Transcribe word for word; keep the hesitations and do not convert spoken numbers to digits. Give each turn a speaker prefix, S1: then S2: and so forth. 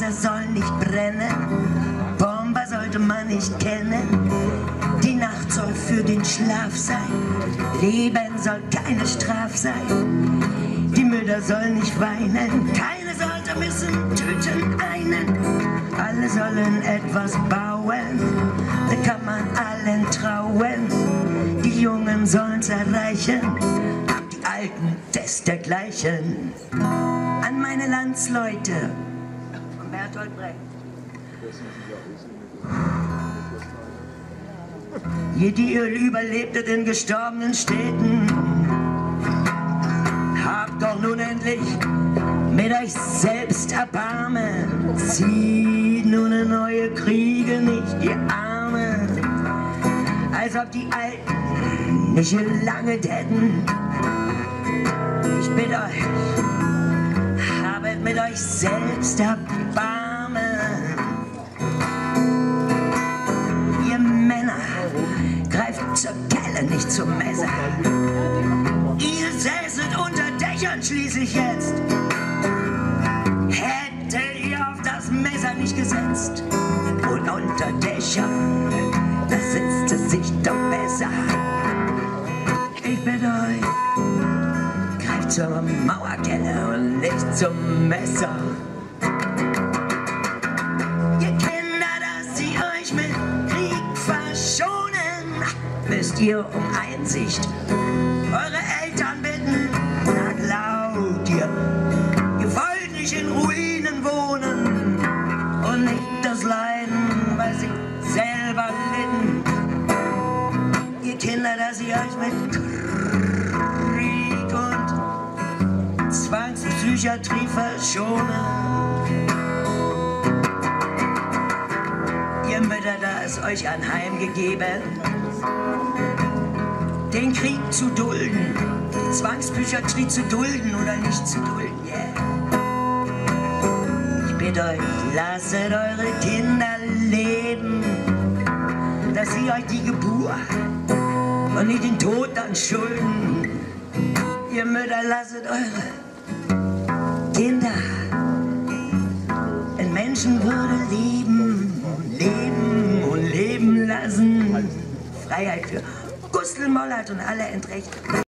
S1: Häuser sollen nicht brennen, Bomber sollte man nicht kennen. Die Nacht soll für den Schlaf sein, Leben soll keine Straf sein. Die Mütter sollen nicht weinen, keine sollte missen, töten einen. Alle sollen etwas bauen, da kann man allen trauen. Die Jungen sollen's erreichen, die Alten desdergleichen. An meine Landsleute von Bertolt Brecht. Je die ihr überlebte in gestorbenen Städten, habt doch nun endlich mit euch selbst Erbarmen. Zieht nun in neue Kriege nicht die Arme, als ob die Alten nicht gelangt hätten. Ich bitte euch, habet mit euch selbst Erbarmen. Ihr Männer, greift zur Kelle, nicht zum Messer. Ihr säßet unter Dächern schließlich jetzt. Hättet ihr auf das Messer nicht gesetzt. Und unter Dächern, da sitzt es sich doch besser. Ich bitte euch, greift zur Mauerkelle und nicht zum Messer. Ihr Kinder, dass sie euch mit Krieg verschonen, müsst ihr um Einsicht eure Eltern bitten. Na glaubt ihr, ihr wollt nicht in Ruinen wohnen und nicht das Leiden, weil sie selber litten. Ihr Kinder, dass ihr euch mit Krieg und Zwangspsychiatrie verschonen. Ihr Mütter, da ist euch ein Heim gegeben, den Krieg zu dulden, die Zwangspsychiatrie zu dulden oder nicht zu dulden, yeah. Ich bitte euch, lasset eure Kinder leben, dass sie euch die Geburt und nicht den Tod dann schulden. Ihr Mütter, lasset eure Kinder in Menschenwürde leben, leben und leben lassen. Freiheit für Gustl Mollert und alle Entrechten.